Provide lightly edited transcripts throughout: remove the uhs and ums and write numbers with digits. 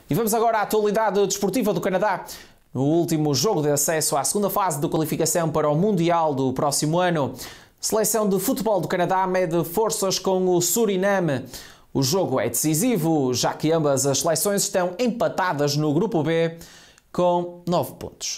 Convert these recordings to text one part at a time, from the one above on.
E vamos agora à atualidade desportiva do Canadá. No último jogo de acesso à segunda fase de qualificação para o Mundial do próximo ano, a seleção de futebol do Canadá mede forças com o Suriname. O jogo é decisivo, já que ambas as seleções estão empatadas no grupo B com 9 pontos.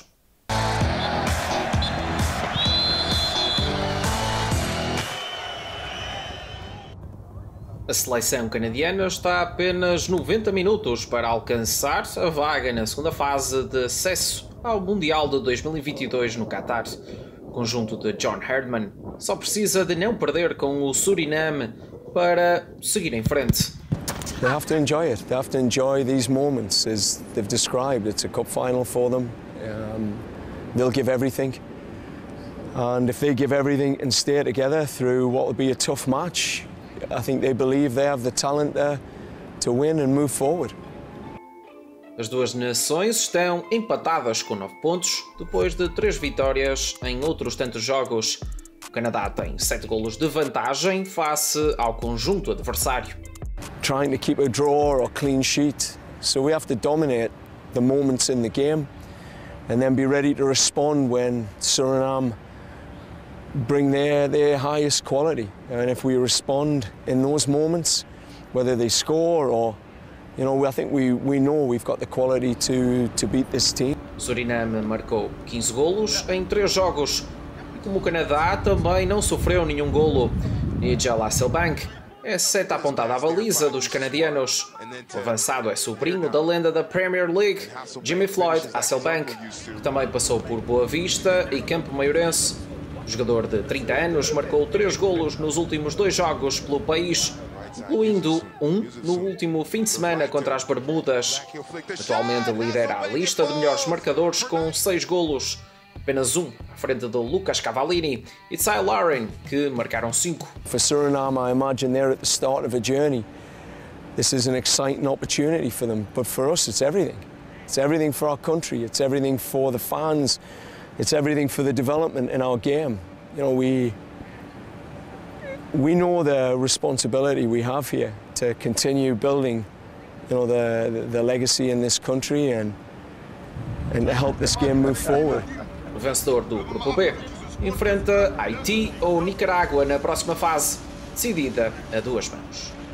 A seleção canadiana está a apenas 90 minutos para alcançar a vaga na segunda fase de acesso ao Mundial de 2022 no Qatar. O conjunto de John Herdman só precisa de não perder com o Suriname para seguir em frente. They have to enjoy it. They have to enjoy these moments, as they've described. It's a cup final for them. They'll give everything. And if they give everything and stay together through what will be a tough match, I think they believe they have the talent there to win and move forward. As duas nações estão empatadas com 9 pontos, depois de 3 vitórias em outros tantos jogos. O Canadá tem 7 golos de vantagem face ao conjunto adversário. Trying to keep a draw or clean sheet, so we have to dominate the moments in the game and then be ready to respond when Suriname bring their highest quality. And if we respond in those moments, whether they score or, I think we know we've got the quality to beat this team. Suriname marcou 15 golos em 3 jogos. E como o Canadá também não sofreu nenhum golo, Nigel Hasselbank é seta apontada à baliza dos canadianos. O avançado é sobrinho da lenda da Premier League, Jimmy Floyd Hasselbank, que também passou por Boa Vista e Campo Maiorense. O jogador de 30 anos marcou 3 golos nos últimos 2 jogos pelo país, incluindo um no último fim de semana contra as Bermudas. Atualmente lidera a lista de melhores marcadores com 6 golos, apenas um à frente de Lucas Cavallini e Ty Lauren, que marcaram 5. For Suriname, I imagine they're at the start of a journey. This is an exciting opportunity for them, but for us it's everything. It's everything for our country, it's everything for the fans. It's everything for the development in our game. We know the responsibility we have here to continue building, the legacy in this country and to help this game move forward. O vencedor do grupo B enfrenta Haiti ou Nicarágua na próxima fase, decidida a 2 mãos.